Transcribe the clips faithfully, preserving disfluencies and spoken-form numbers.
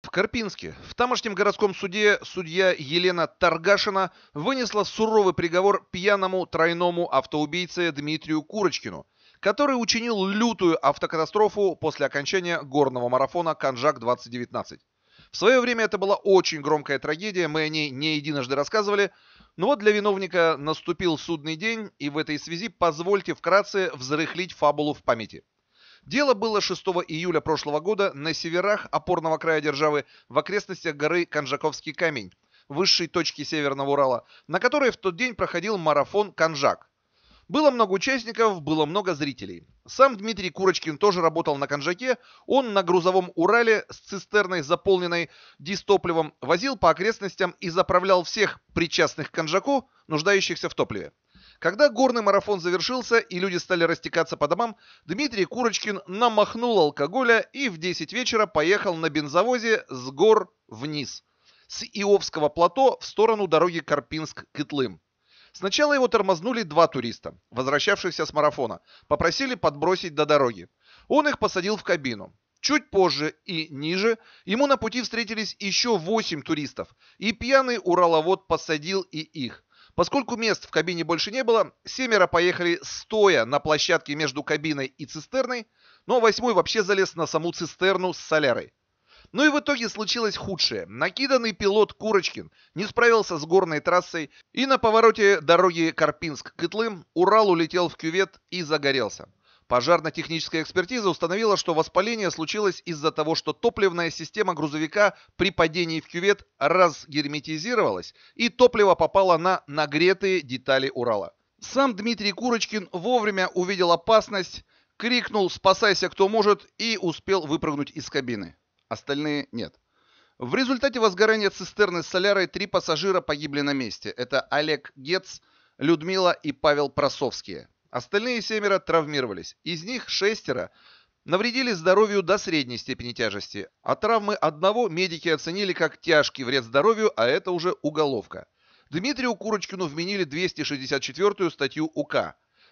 В Карпинске в тамошнем городском суде судья Елена Таргашина вынесла суровый приговор пьяному тройному автоубийце Дмитрию Курочкину, который учинил лютую автокатастрофу после окончания горного марафона «Канжак двадцать девятнадцать». В свое время это была очень громкая трагедия, мы о ней не единожды рассказывали, но вот для виновника наступил судный день, и в этой связи позвольте вкратце взрыхлить фабулу в памяти. Дело было шестого июля прошлого года на северах опорного края державы в окрестностях горы Канжаковский камень, высшей точки Северного Урала, на которой в тот день проходил марафон «Канжак». Было много участников, было много зрителей. Сам Дмитрий Курочкин тоже работал на «Канжаке», он на грузовом Урале с цистерной, заполненной дистопливом, возил по окрестностям и заправлял всех причастных к «Канжаку», нуждающихся в топливе. Когда горный марафон завершился и люди стали растекаться по домам, Дмитрий Курочкин намахнул алкоголя и в десять вечера поехал на бензовозе с гор вниз, с Иовского плато в сторону дороги Карпинск-Кытлым. Сначала его тормознули два туриста, возвращавшихся с марафона, попросили подбросить до дороги. Он их посадил в кабину. Чуть позже и ниже ему на пути встретились еще восемь туристов, и пьяный ураловод посадил и их. Поскольку мест в кабине больше не было, семеро поехали стоя на площадке между кабиной и цистерной, но восьмой вообще залез на саму цистерну с солярой. Ну и в итоге случилось худшее. Накиданный пилот Курочкин не справился с горной трассой, и на повороте дороги Карпинск-Кытлым Урал улетел в кювет и загорелся. Пожарно-техническая экспертиза установила, что воспаление случилось из-за того, что топливная система грузовика при падении в кювет разгерметизировалась, и топливо попало на нагретые детали Урала. Сам Дмитрий Курочкин вовремя увидел опасность, крикнул «Спасайся, кто может!» и успел выпрыгнуть из кабины. Остальные нет. В результате возгорания цистерны с солярой три пассажира погибли на месте. Это Олег Гец, Людмила и Павел Просовские. Остальные семеро травмировались. Из них шестеро навредили здоровью до средней степени тяжести. А травмы одного медики оценили как тяжкий вред здоровью, а это уже уголовка. Дмитрию Курочкину вменили двести шестьдесят четвёртую статью УК.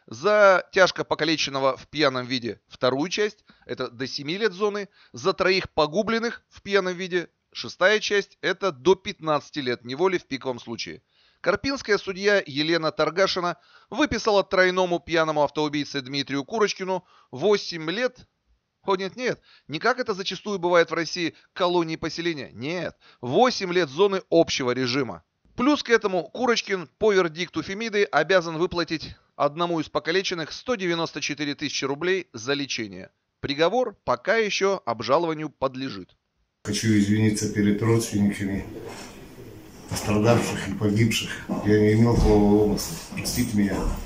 За тяжко покалеченного в пьяном виде вторую часть, это до семи лет зоны. За троих погубленных в пьяном виде шестая часть, это до пятнадцати лет неволи в пиковом случае. Карпинская судья Елена Таргашина выписала тройному пьяному автоубийце Дмитрию Курочкину восемь лет. О нет-нет, не как это зачастую бывает в России, колонии поселения. Нет, восемь лет зоны общего режима. Плюс к этому Курочкин по вердикту Фемиды обязан выплатить одному из покалеченных сто девяносто четыре тысячи рублей за лечение. Приговор пока еще обжалованию подлежит. Хочу извиниться перед родственниками пострадавших и погибших. Я не имел злого умысла. Простите меня.